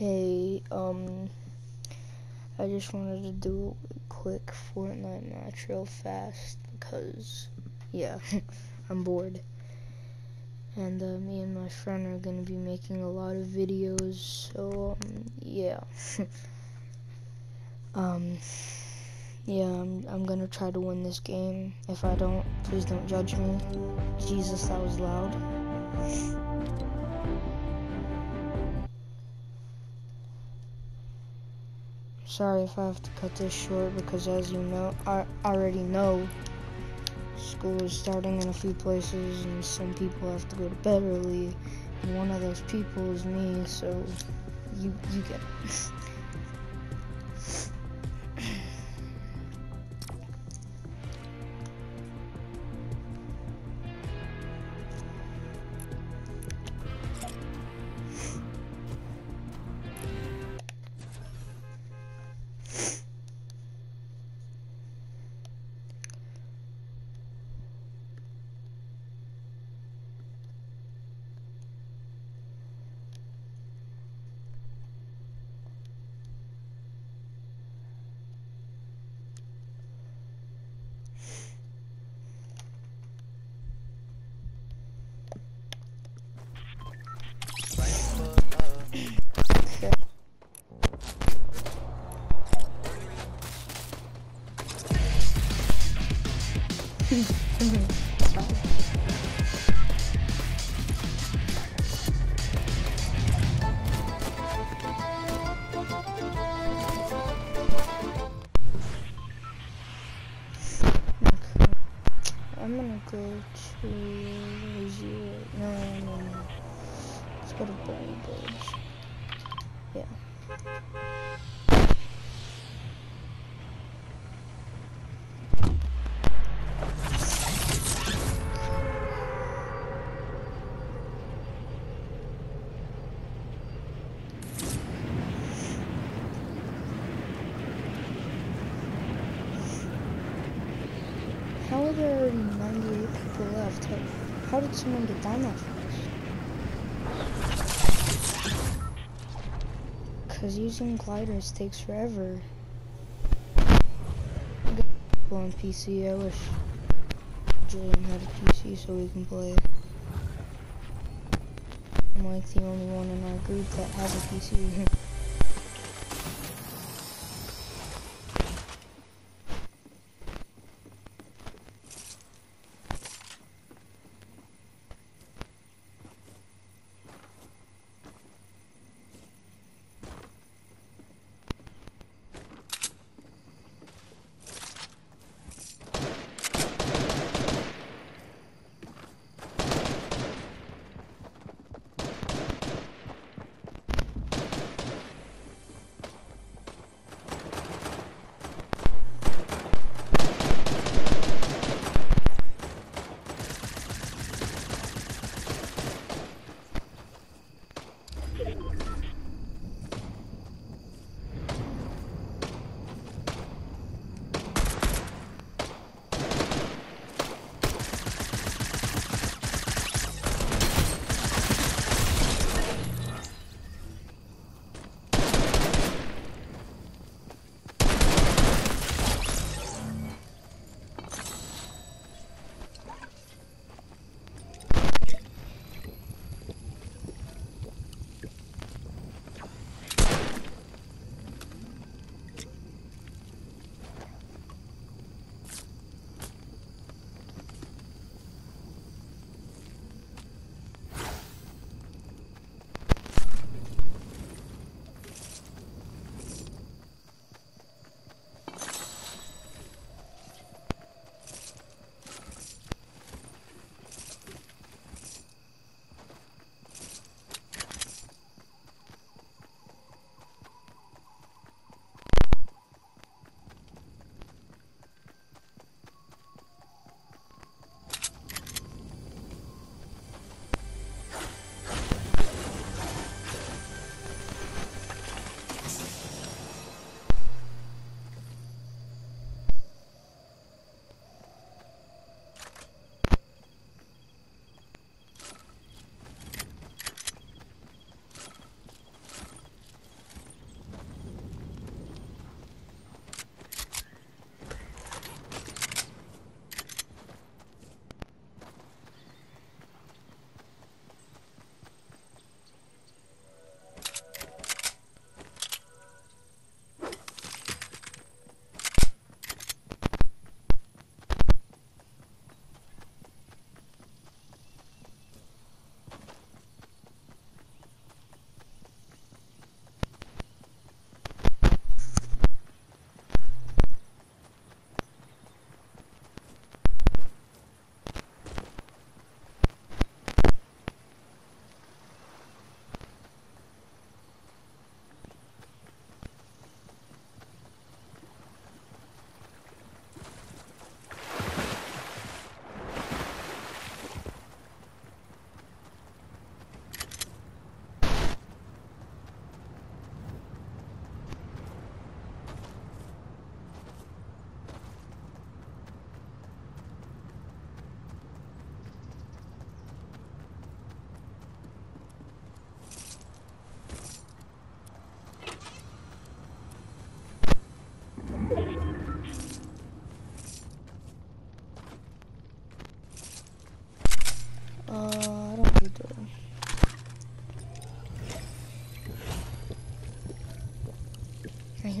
Hey, I just wanted to do a quick Fortnite match real fast because, yeah, I'm bored. And me and my friend are gonna be making a lot of videos, so yeah. Yeah, I'm gonna try to win this game. If I don't, please don't judge me. Jesus, that was loud. Sorry if I have to cut this short because, as you know, I already know school is starting in a few places and some people have to go to bed early, and one of those people is me, so you get it. I'm gonna go to no. Let's go to Bernie Bridge. Yeah. How are there already 98 people left? How did someone get down that fast? Because using gliders takes forever. People on PC, I wish Julian had a PC so we can play. I'm like the only one in our group that has a PC.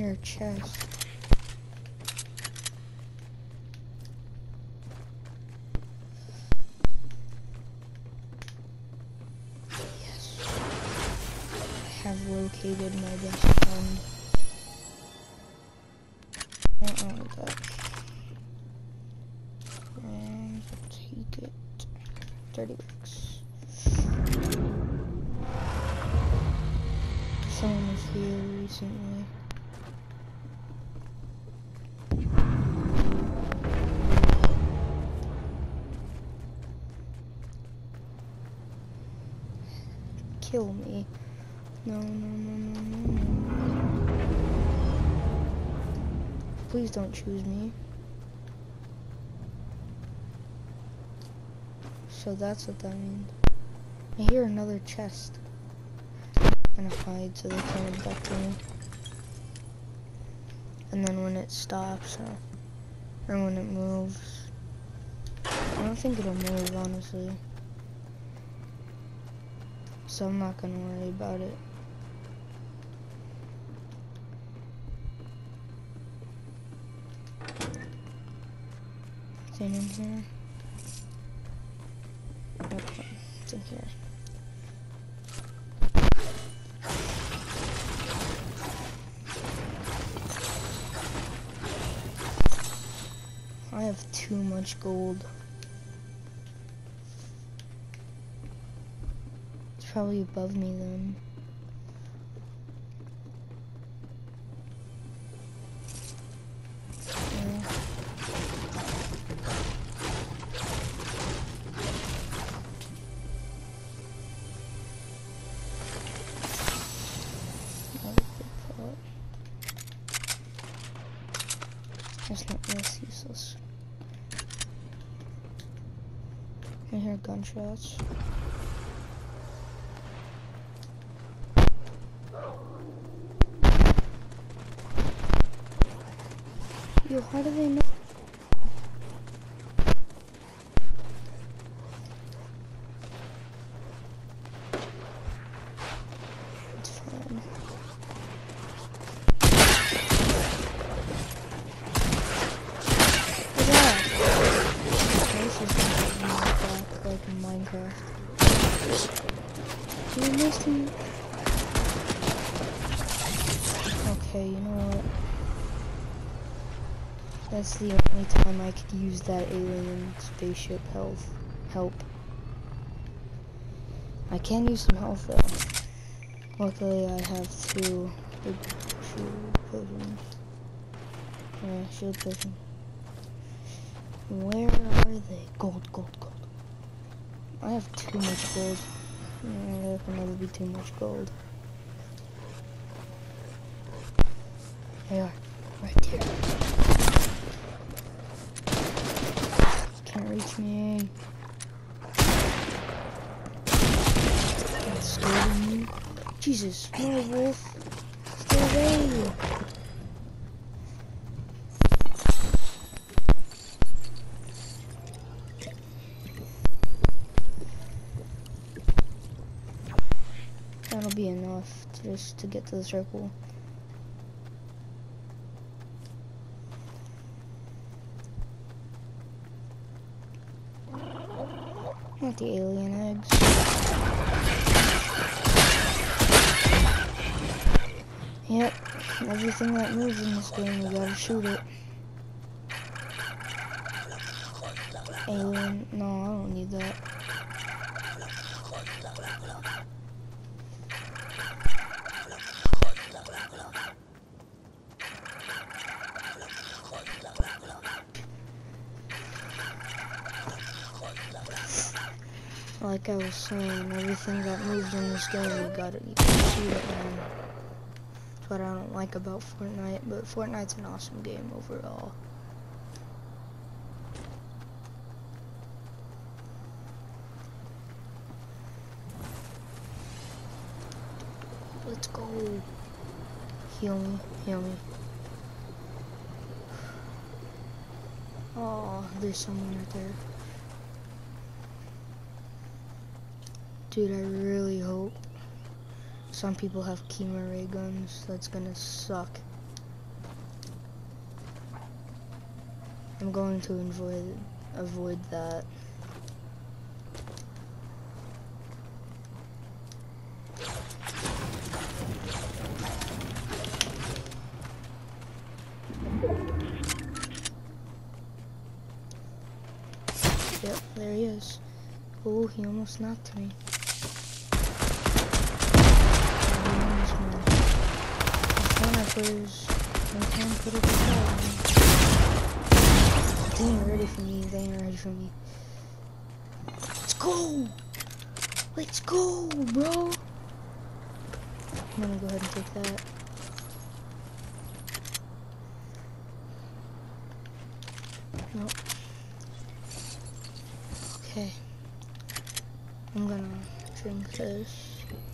hear a chest. Yes. I have located my best friend. I don't want that. And take it. 30 bucks. Someone was here recently. Kill me. No, no, no, no, no, no. Please don't choose me. So that's what that means. I hear another chest. I'm gonna hide so they can't abduct me. And then when it stops, or when it moves, I don't think it'll move, honestly. So I'm not gonna worry about it. Is it in here? Okay, it's in here. I have too much gold. It's probably above me then. Yeah. That's useless. I hear gunshots. Yo, how do they know? It's fine. Look at that! This is back like in Minecraft. You missed me. Okay, you know what? That's the only time I could use that alien spaceship help. I can use some health though. Luckily I have two big shield potions. Yeah, shield potion. Where are they? Gold, gold, gold. I have too much gold. There can never be too much gold. They are. Right here. Can't reach me. It's scaring me. Jesus, no wolf. Stay away. That'll be enough just to get to the circle. Not the alien eggs. Yep, everything that moves in this game, you gotta shoot it. Alien, no, I don't need that. Like I was saying, everything that moves in this game, you can shoot it, man. That's what I don't like about Fortnite, but Fortnite's an awesome game overall. Let's go. Heal me, heal me. Oh, there's someone right there. Dude, I really hope some people have chemo ray guns. That's gonna suck. I'm going to avoid that. Yep, there he is. Oh, he almost knocked me. Fortnite players, they can't put up a fight. They ain't ready for me. They ain't ready for me. Let's go! Let's go, bro! I'm gonna go ahead and take that. Nope. Okay. I'm gonna drink this.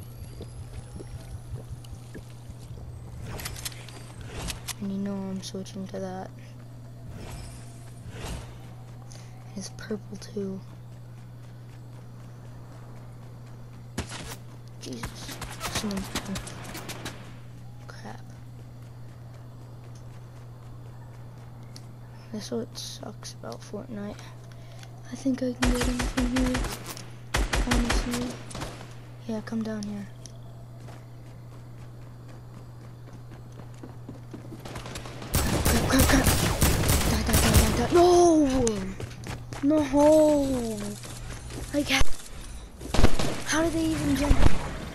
And you know I'm switching to that. It's purple too. Jesus. Crap. That's what sucks about Fortnite. I think I can get in from here. Honestly. Yeah, come down here. Crap. Die. No! No! Like, how did they even jump?